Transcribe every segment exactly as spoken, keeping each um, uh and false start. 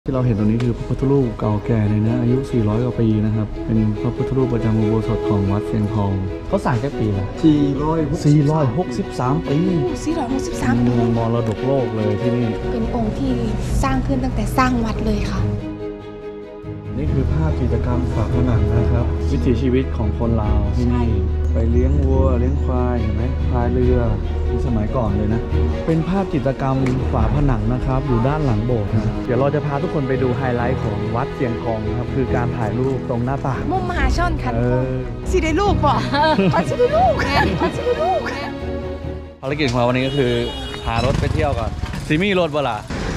ที่เราเห็นตรงนี้คือพระพุทธรูปเก่าแก่เลยนะอายุสี่ร้อยกว่าปีนะครับเป็นพระพุทธรูปประจำอุโบสถของวัดเชียงทองเขาสร้างแค่ปีละสี่ร้อยสี่ร้อยหกสิบสามปีสี่ร้อยหกสิบสามปีมรดกโลกเลยที่นี่เป็นองค์ที่สร้างขึ้นตั้งแต่สร้างวัดเลยค่ะนี่คือภาพกิจกรรมฝาผนังนะครับวิถีชีวิตของคนลาวที่นี่ไปเลี้ยงวัวเลี้ยงควายเห็นไหมพายเรือสมัยก่อนเลยนะเป็นภาพจิตรกรรมฝาผนังนะครับอยู่ด้านหลังโบสถ์นะเดี๋ยวเราจะพาทุกคนไปดูไฮไลท์ของวัดเชียงทองครับคือการถ่ายรูปตรงหน้าต่างมุมมหาชนค่ะสิได้ลูกป่ะสิได้ลูกสิได้ลูกภารกิจของเราวันนี้ก็คือหารถไปเที่ยวก่อนซิมี่รถเวลา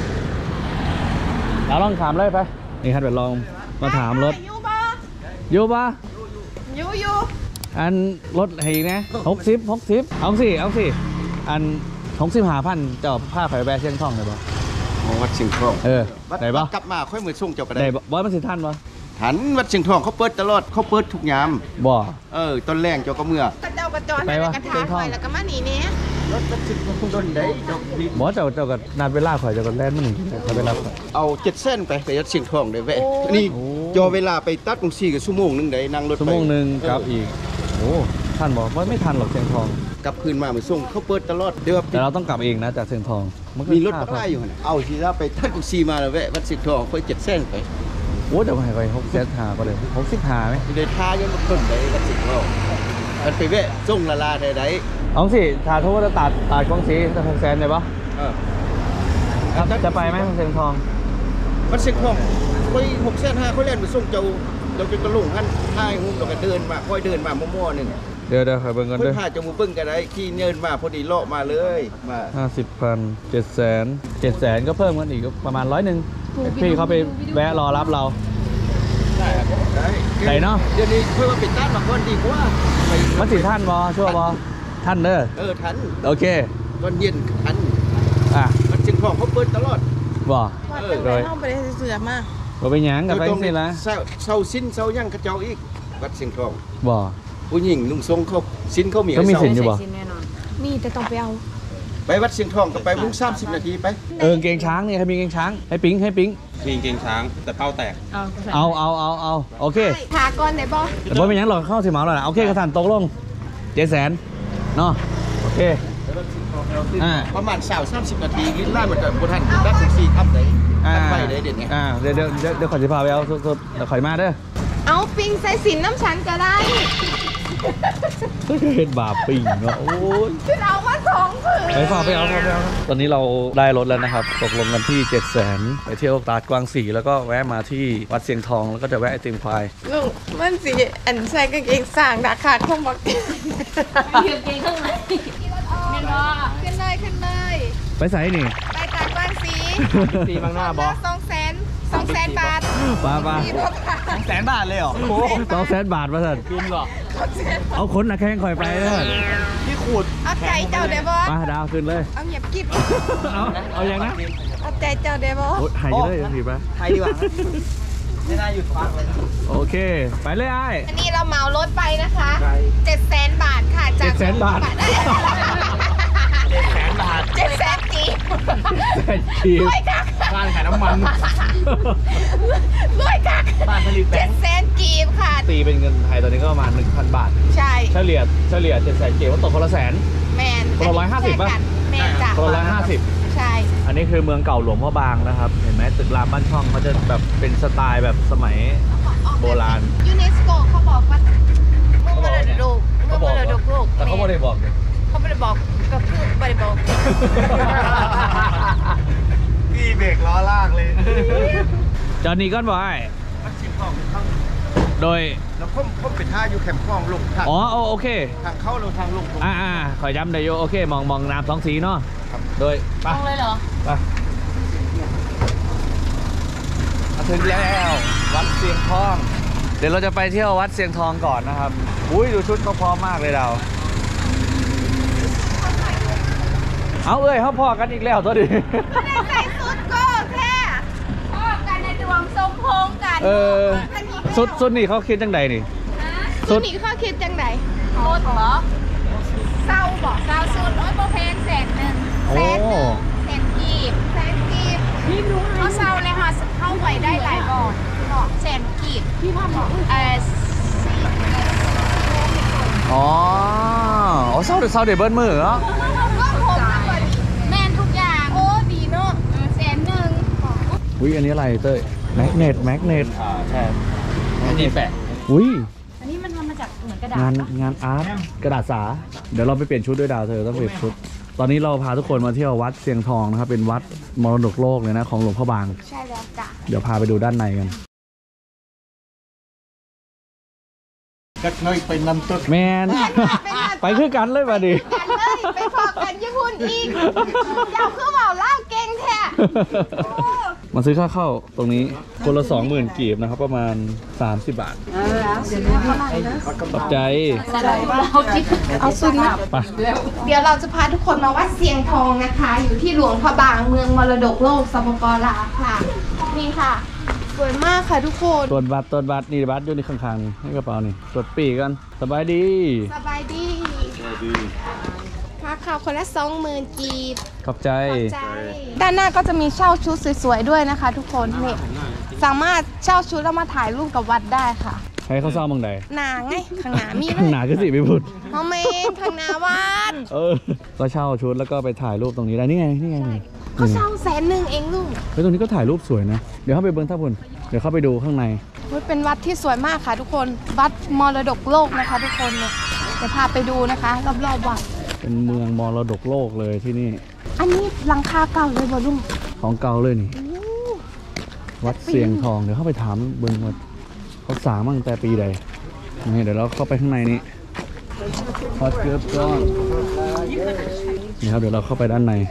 เราลองถามเลยไปนี่ครับเดี๋ยวลองมาถามรถยูปะยูยูอันรถไอ้นะหกสิบหกสิบเอาสิเอาสิอันหกสิบหาพันเจ้าผ้าไผ่แบรเชียงทองได้ปะวัดเชียงทองเออได้ปะกลับมาค่อยมือส่งเจ้าไปได้บอยมันสิท่านปะทันวัดเชียงทองเขาเปิดตลอดเขาเปิดทุกยามบ่เออตอนแรกเจ้าก็เมื่อเจ้าประจอนไปวะเชียงทองแล้วก็มาหนีเนี้ยรถวัดเชียงทองต้นได้เจ้าบ่เจ้าเจ้าก็นัดเวลาข่อยเจ้าก็แล่นมันหนึ่งเขาไปรับเอาเจ็ดเส้นไปแต่วัดเชียงทองได้แวะนี่จอเวลาไปตัดตรงสี่กับชั่วโมงนึงได้นั่งรถไปชั่วโมงนึงกลับอีกโอ้ท่านบอกว่าไม่ทันหรอกเชียงทองกลับคืนมาเหมือนส่งเขาเปิดตลอดเดี๋ยวแต่เราต้องกลับเองนะจากเชียงทองมีรถมาได้อยู่นะเอาทีละไปทัดกุซีมาแล้วแวะวัดเชียงทองค่อยเจ็ดเส้นไปโอ้เดี๋ยวไปไปหกเซตหาก็เลยหกสิบหาไหมเดี๋ยวท่ายังต้นได้วัดเชียงทองมันไปแวะส่งละลาได้ได้เอาสิถ้าโทษจะตัดตัดกองสีจะหกแสนเลยปะเออจะไปไหมเชียงทองวัดเชียงทองค่อยหกเส้นห้าค่อยเล่นไปส่งเจ้าเราจะกระลุ่งหันท้ายหุ้มเราก็เดินมาค่อยเดินมามั่วๆหนึ่งเดี๋ยวเดี๋ยวขอเบิ่งกันด้วยค่อยพาจมูกเบิ่งกันได้ขี่เงินมาพอดีเลาะมาเลยมาห้าสิบพันเจ็ดแสนเจ็ดแสนก็เพิ่มกันอีกประมาณร้อยหนึ่งพี่เขาไปแวะรอรับเราได้ได้ได้เนาะเดี๋ยวนี้เพื่อว่าปิดต้านมาก่อนดีกว่ามันสิท่านบอชั่วบอท่านเด้อเออทันโอเคตอนเย็นทันอ่ะมันจึงของเขาเปิดตลอดบอเออโดยห้องไปได้เสือมากบ่ไปหยังกับไปสิละเศร้าสิ้นเศร้ายั่งกระเจ้าอีกวัดเชียงทองบ่ผู้หญิงนุ่งทรงเขาสิ้นเขามีเขามีสินอยู่บ่มีแต่ต้องไปเอาไปวัดเชียงทองก็ไปมุ่งสามสิบนาทีไปเออเกงช้างนี่ใครมีเกงช้างให้ปิ๊งให้ปิ๊งมีเกงช้างแต่เป้าแตกเอาเอาเอาเอาโอเคถาก่อนไหนบ่แต่บ่เป็นยังหรอกเข้าสิเหมาแล้วนะโอเคกระสันตกลงเจ็ดแสนเนาะโอเคประมาณสาวสามสิบนาทีลิ้นไล่มันจะบนทันดับถึงสี่ทับไหนทับไปได้เด็ดไงอ่าเดี๋ยวเดี๋ยวเดี๋ยวขอจะพาไปเอาสุดๆเดี๋ยวขอยมาเด้อเอาปิงใส่สินน้ำฉันก็ได้ก็เห็นบาปปิงเนาะโอ้ยฉันเอามาสองผืนไปฝากไปเอาไปเอาตอนนี้เราได้รถแล้วนะครับตกลงกันที่เจ็ดแสนไปเที่ยวตาดกวางสีแล้วก็แวะมาที่วัดเชียงทองแล้วก็จะแวะไอติมควายลุงมันสิอันใส่กางเกงสั่งดักขาดคงบอกกางเกงข้างในขึ้นเลยขึ้นเลยไปใส่นี่ไปตาดกวางสีสีบางหน้าบอสองแสนสองแสนบาทป้าป้าสองแสนบาทเลยเหรอสองแสนบาทมาสั่นกินหรอเอาคนหนักแข้งคอยไปเลยที่ขูดเอาใจเจ้าเดบอมาดาวขึ้นเลยเอาเหยียบกิ๊บเอาเอาอย่างนะเอาใจเจ้าเดบอหายเลยถือปะหายดีกว่าไม่น่าหยุดฟังเลยโอเคไปเลยไอ้อันนี้เราเหมารถไปนะคะเจ็ดแสนบาทค่ะจากเจ็ดแสนบาทเจ็ดแสนบาทเจ็ดแสนจีบแสนจีบบ้านขายน้ำมันรวยกักบ้านผลิตแบงค์เจ็ดแสนจีบค่ะตีเป็นเงินไทยตอนนี้ก็ประมาณหนึ่งพันบาทใช่เฉลี่ยเฉลี่ยเจ็ดแสนจีบก็ตกคนละแสนแมนคนละร้อยห้าสิบป่ะแมนจ้ะคนละร้อยห้าสิบใช่อันนี้คือเมืองเก่าหลวงพ่อบางนะครับเห็นไหมตึกรามบ้านช่องเขาจะแบบเป็นสไตล์แบบสมัยโบราณยูเนสโกเขาบอกว่าเมืองมรดกเมืองมรดกโลกแต่เขาไม่ได้บอกเลยเขาไม่ได้บอกก็คือไม่ได้บอกพี่เบรกล้อลากเลยจอห์นนี่ก้อนบอยโดยแล้วผมผมไปท่าอยู่แคมป์คลองลงอ๋อโอเคทางเข้าเราทางลงอ่าอ่าขอย้ำได้โยโอเคมองมองน้ำสองสีเนาะโดยมองเลยเหรอไปมาถึงแล้ววัดเชียงทองเดี๋ยวเราจะไปเที่ยววัดเชียงทองก่อนนะครับอุ้ยดูชุดเขาพร้อมมากเลยเราเอาเอ้ยเขาพอกันอีกแล้วตัวดิใส่สุดก็แค่พอกันในดวงทรงโพงกันเออสุดสุดนี่เขาคิดจังใดนี่สุดนี่เขาคิดจังใดโคตรเหรอเศร้าบอกเศร้าสุดโอ้ยโปรเพนแสนหนึ่งแสนหนึ่งแสนกีบแสนกีบเขาเศร้าเลยค่ะเขาพี่พ่อบอกเอออ๋ออ๋อเศร้าเดือดเศร้าเดือดเบิ้ลมือเหรอแม่ทุกอย่างโอ้ดีเนาะแสนหนึ่งอุ้ยอันนี้อะไรเต้ยแมกเนตแมกเนตอ่าใช่อันนี้แปะอุ้ยอันนี้มันทำมาจากเหมือนกระดาษงานงานอาร์ตกระดาษสาเดี๋ยวเราไปเปลี่ยนชุดด้วยดาวเธอต้องเปลี่ยนชุด ตอนนี้เราพาทุกคนมาเที่ยววัดเสียงทองนะครับเป็นวัดมรดกโลกเลยนะของหลวงพ่อบางใช่แล้วจ้ะเดี๋ยวพาไปดูด้านในกันกัดน้อยไปนำต้นแมน ไปคือกันเลยมาดิกันเลยไปพอกันญี่ปุ่นอีกเจ้าคือเบาเล่าเก่งแท้มาซื้อค่าเข้าตรงนี้คนละสองหมื่นกีบนะครับประมาณสามสิบบาทขอบใจเอาซุนนะไปเดี๋ยวเราจะพาทุกคนมาวัดเสียงทองนะคะ อยู่ที่หลวงพระบางเมืองมรดกโลกสปปลาวค่ะนี่ค่ะสวยมากค่ะทุกคนตรวจบัตรตรวจบัตรนี่บัตรอยู่ในข้างๆนี่ให้กระเป๋านี่ตรวจปีกกันสบายดีสบายดีค่าข่าวคนละสองหมื่นกีบขอบใจใจด้านหน้าก็จะมีเช่าชุดสวยๆด้วยนะคะ ทุกคนนี่สามารถเช่าชุดแล้วมาถ่ายรูปกับวัดได้ค่ะให้เขาเศร้าบางใดหนาไงข้างหน้ามีเลข้างยหนาก็สิไปพูดโมเมนต์ข้างหน้าวัดเออก็เช่าชุดแล้วก็ไปถ่ายรูปตรงนี้ได้นี่ไงนี่ไงนี่เขาเช่าแสนหนึ่งเองลุงเฮ้ยตรงนี้ก็ถ่ายรูปสวยนะเดี๋ยวเข้าไปเบิ้งท่าบุญเดี๋ยวเข้าไปดูข้างในเฮ้ยเป็นวัดที่สวยมากค่ะ ทุกคนวัดมรดกโลกนะคะ ทุกคนเนี่ยเดี๋ยวพาไปดูนะคะรอบๆวัดเป็นเมืองมรดกโลกเลยที่นี่อันนี้หลังคาเก่าเลยบอลุงของเก่าเลยนี่อู้วัดเสียงทองเดี๋ยวเข้าไปถามเบิ้งว่าเขาสร้างมาตั้งแต่ปีใดนี่เดี๋ยวเราเข้าไปข้างในนี้ฮอตเกิร์ฟก้อนนี่ครับเดี๋ยวเราเข้าไปด้านใน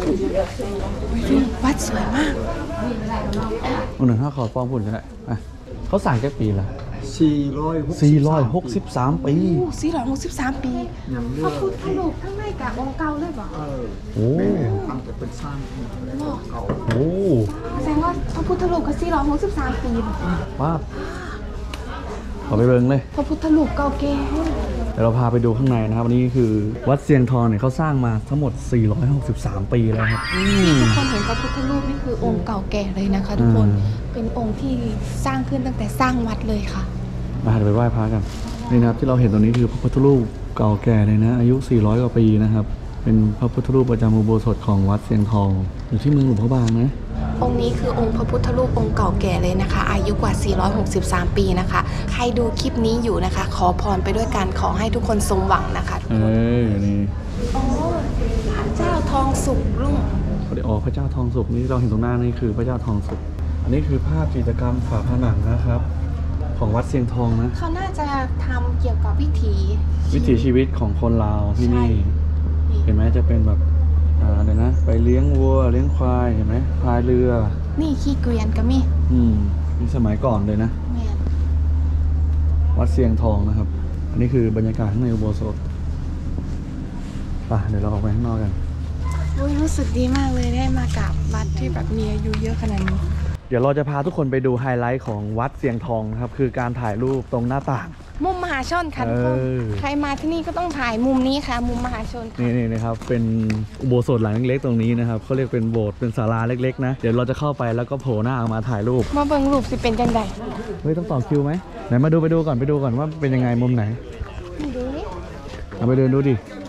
วัดสวยมากอันหนึ่งห้าขอฟ้องพุ่นกันแหละอ่ะเขาสร้างแค่ปีละสี่ร้อยสี่ร้อยหกสิบสามปีโอ้สี่ร้อยหกสิบสามปีพระพุทธรูปข้างในกับองค์เก่าเลยบอกโอ้ตั้งแต่เป็นสร้างโหแสดงว่าพระพุทธรูปก็สี่ร้อยหกสิบสามปีบอกป้าบขอไปเบิ้งเลยพระพุทธรูปเก่าแก่เดี๋ยวเราพาไปดูข้างในนะครับวันนี้คือวัดเสียงทองเนี่ยเขาสร้างมาทั้งหมดสี่ร้อยหกสิบสามปีแล้วครับอืมทุกคนเห็นพระพุทธรูปนี่คือองค์เก่าแก่เลยนะคะ ทุกคนอืมเป็นองค์ที่สร้างขึ้นตั้งแต่สร้างวัดเลยค่ะมาเดี๋ยวไปไหว้พระกันนี่นะครับที่เราเห็นตรงนี้คือพระพุทธรูปเก่าแก่เลยนะอายุสี่ร้อยกว่าปีนะครับเป็นพระพุทธรูปประจำอุโบสถของวัดเสียงทองอยู่ที่เมืองหลวงพระบางนะองค์นี้คือองค์พระพุทธรูปองค์เก่าแก่เลยนะคะ อายุกว่า สี่ร้อยหกสิบสาม ปีนะคะ ใครดูคลิปนี้อยู่นะคะ ขอพรไปด้วยกันขอให้ทุกคนสมหวังนะคะเออนี่โอ้พระเจ้าทองสุกลุงเดี๋ยวอ๋อพระเจ้าทองสุกนี่เราเห็นตรงหน้านี่คือพระเจ้าทองสุกอันนี้คือภาพจิตรกรรมฝาผนังนะครับ ของวัดเสียงทองนะเขาน่าจะทำเกี่ยวกับวิถีวิถีชีวิตของคนลาวที่นี่ใช่เห็นไหมจะเป็นแบบอ่าเดี๋ยวนะ ไปเลี้ยงวัวเลี้ยงควายเห็นไหมพายเรือนี่ขี้เกวียนก็มีอืมนี่สมัยก่อนเลยนะแม่นวัดเสียงทองนะครับ อันนี้คือบรรยากาศข้างในอุโบสถไปเดี๋ยวเราออกไปข้างนอกกันโอ้ยรู้สึกดีมากเลยได้มากับวัดที่แบบมีอายุเยอะขนาดนี้เดี๋ยวเราจะพาทุกคนไปดูไฮไลท์ของวัดเสียงทองนะครับ คือการถ่ายรูปตรงหน้าต่างมุมมหาชนค่ะทุกคนเออใครมาที่นี่ก็ต้องถ่ายมุมนี้ค่ะ มุมมหาชนค่ะนี่นี่นะครับ เป็นอุโบสถหลังเล็กๆตรงนี้นะครับเขาเรียกเป็นโบสถ์เป็นศาลาเล็กๆนะ เดี๋ยวเราจะเข้าไปแล้วก็โผล่หน้าออกมาถ่ายรูปมาเบิ่งรูปสิเป็นจังไดเฮ้ยต้องต่อคิวไหมไหนมาดูไปดูก่อนไปดูก่อนว่าเป็นยังไงมุมไหนนี่ดูนี่เอาไปเดินดูดิ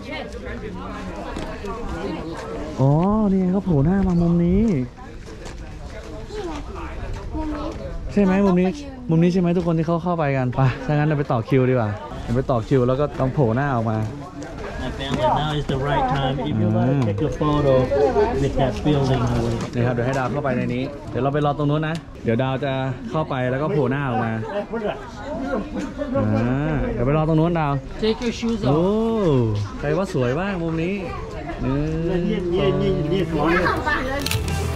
อ๋อ นี่ไงเขาโผล่หน้ามามุมนี้มุมนี้ใช่ไหมมุมนี้เราต้องไปยืนมุมนี้ใช่ไหมทุกคนที่เขาเข้าไปกันไปถ้างั้นเราไปต่อคิวดีกว่าเดี๋ยวไปต่อคิวแล้วก็ต้องโผล่หน้าออกมา I found that now is the right time. If you want to take a photo with that building, I will. นี่ครับเดี๋ยวให้ดาวเข้าไปในนี้ เดี๋ยวเราไปรอตรงนู้นนะ เดี๋ยวดาวจะเข้าไปแล้วก็โผล่หน้าออกมาอ่าเดี๋ยวไปรอตรงนู้นดาว Take your shoes โอ้ off. ใครว่าสวยบ้างมุมนี้หนึ่ง Yeah, yeah, yeah, yeah, yeah.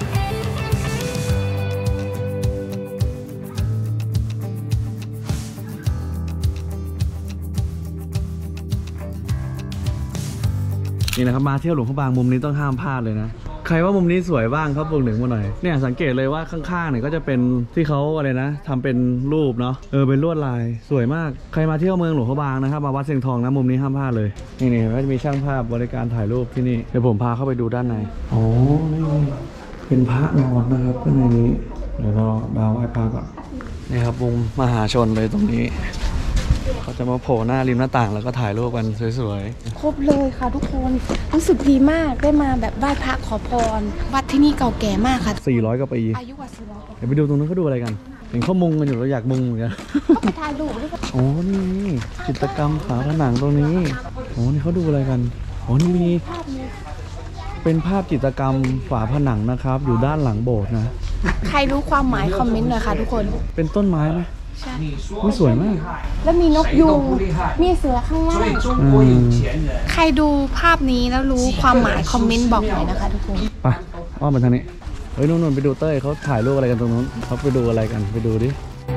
นี่นะครับมาเที่ยวหลวงพระบางมุมนี้ต้องห้ามพลาดเลยนะ ใครว่ามุมนี้สวยบ้างครับบวกหนึ่งมาหน่อยเนี่ยสังเกตเลยว่าข้างๆเนี่ยก็จะเป็นที่เขาอะไรนะทำเป็นรูปเนาะเออเป็นลวดลายสวยมากใครมาเที่ยวเมืองหลวงพระบางนะครับมาวัดเสียงทองนะมุมนี้ห้ามพลาดเลยนี่นี่ก็จะมีช่างภาพบริการถ่ายรูปที่นี่เดี๋ยวผมพาเข้าไปดูด้านในโอ้นี่เป็นพระนอนนะครับข้างในนี้เดี๋ยวเราดาวไหว้พระก่อนนี่ครับวงมหาชนเลยตรงนี้เขาจะมาโผล่หน้าริมหน้าต่างแล้วก็ถ่ายรูปกันสวยครบเลยค่ะทุกคนรู้สึกดีมากได้มาแบบไหว้พระขอพรวัดที่นี่เก่าแก่มากค่ะๆสี่ร้อยกว่าปีอายุกว่าสี่ร้อยกว่าเดี๋ยวไปดูตรงนู้นเขาดูอะไรกันเห็นเขามุงกันอยู่เราอยากมุงเหมือนกันก็ไปถ่ายรูปด้วยกันโอ้นี่จิตรกรรมฝาผนังตรงนี้โอ้นี่เขาดูอะไรกันโอ้นี่มีเป็นภาพจิตรกรรมฝาผนังนะครับ อยู่ด้านหลังโบสถ์นะใครรู้ความหมายคอมเมนต์หน่อยค่ะทุกคนเป็นต้นไม้ไหมใช่ไม่สวยมากแล้วมีนกยูงมีเสือข้างล่างอืมใครดูภาพนี้แล้วรู้ความหมายคอมเมนต์บอกหน่อยนะคะทุกคนไปอ้อมไปทางนี้เฮ้ยนู่นๆไปดูเต้ยเขาถ่ายรูปอะไรกันตรงนู้นเขาไปดูอะไรกันไปดูดิ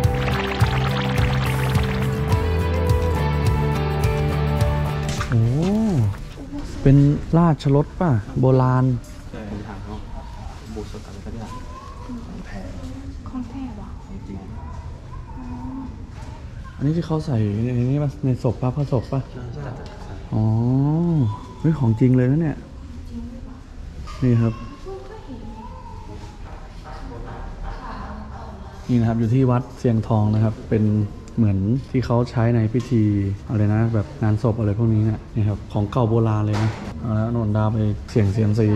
โอ้เป็นราชรถป่ะโบราณของแท้วะอันนี้ที่เขาใส่ในนี้ป่ะในศพป่ะพระศพป่ะอ๋อเฮ้ยของจริงเลยนะเนี่ยนี่ครับนี่นะครับอยู่ที่วัดเสียงทองนะครับ เป็นเหมือนที่เขาใช้ในพิธีอะไรนะแบบงานศพอะไรพวกนี้เนี่ยนี่ครับของเก่าโบราณเลยนะเอาแล้วนนดาวไปเสี่ยงเซียมซี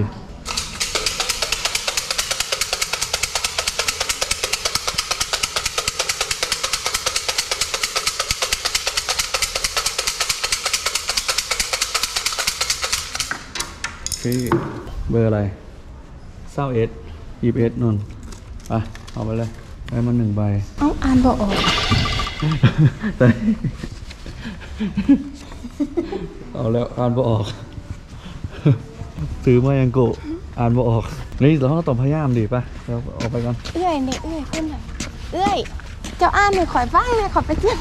เบอร์อะไรเศร้าเอสยีบเอสนนไปเอาไปเลยได้มาหนึ่งใบเอ้าอ่านบอกออกแต่เอาแล้วอ่านบ่ออกซื้อมายังโกะอ่านบ่ออกนี่เราต้องตบพยายามดีป่ะเราออกไปก่อนเอื้อยเนี่ยเอื้อยขึ้นหน่อยเอื้อยเจ้าอ่านหน่อยขอยบ้างเลยขอยไปเที่ยว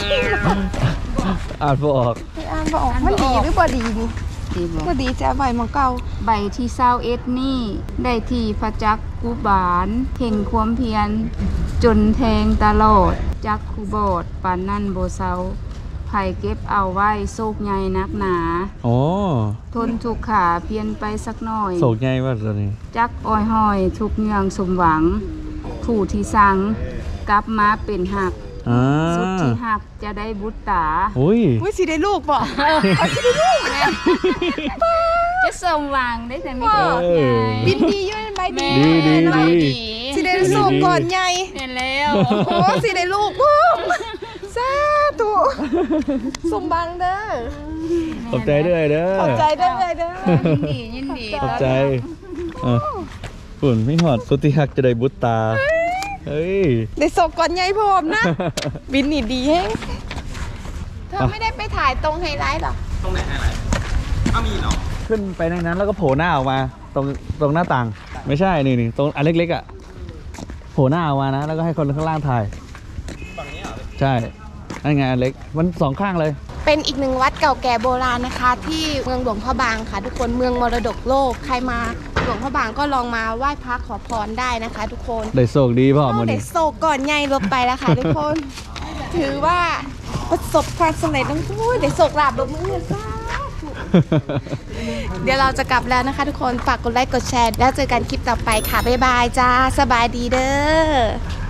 อ่านบ่ออกอ่านบอกมันดีหรือบ่ดีนี่ดีบ่บ่ดีจะเอาใบมังเก่าใบที่เศร้าเอ็ดนี่ได้ที่พระจักกุบาลเพ่งความเพียรจนแทงตลอดจักคุบอดปานนั่นโบเซาไผ่เก็บเอาไว้โศกใหญ่นักหนาอ๋อทนทุกขาเพียนไปสักหน่อยโศกไงวะตอนนี้จักอ้อยห้อยทุกเงื่องสมหวัง ผู้ที่สั่งกลับมาเป็นหักอ่าสุดที่หักจะได้บุตรตาอุ้ยอุ้ยสิได้ลูกบ่จะสมหวังได้แต่ไม่เอถูอกไงบินดีอยู่ในใบดีดีดีเนาะดีสิได้ลูกก่อนใหญ่เห็นแล้วโอ้สิได้ลูกพุ่มสาธุสมบังเด้อขอบใจด้วยเด้อขอบใจเด้อเลยเด้อยินดียินดีขอบใจเออฝุ่นไม่หอดสุติหักจะได้บุตรตาเฮ้ยได้ศพก่อนใหญ่พร้อมนะ บินนี่ดีแฮงเธอไม่ได้ไปถ่ายตรงไฮไลท์หรอขึ้นไปในนั้นแล้วก็โผล่หน้าออกมา ตรงตรงหน้าต่าง ไม่ใช่นี่นี่ตรงอันเล็กๆอ่ะโผล่หน้าออกมานะแล้วก็ให้คนข้างล่างถ่ายฝั่งนี้เหรอใช่นั่นไงอันเล็กมันสองข้างเลยเป็นอีกหนึ่งวัดเก่าแก่โบราณนะคะ ที่เมืองหลวงพระบางค่ะ ทุกคนเมืองมรดกโลกใครมาหลวงพระบางก็ลองมาไหว้พระขอพรได้นะคะ ทุกคนได้โศกดีพ่อมาเด็ดิกโศกก่อนใหญ่ลบไปแล้วค่ะ ทุกคน ถือว่าประสบความสำเร็จทั้งคู่เด็กโศกลาบลบมือซะเดี๋ยวเราจะกลับแล้วนะคะ ทุกคนฝากกดไลค์กดแชร์แล้วเจอกันคลิปต่อไปค่ะบ๊ายบายจ้าสบายดีเด้อ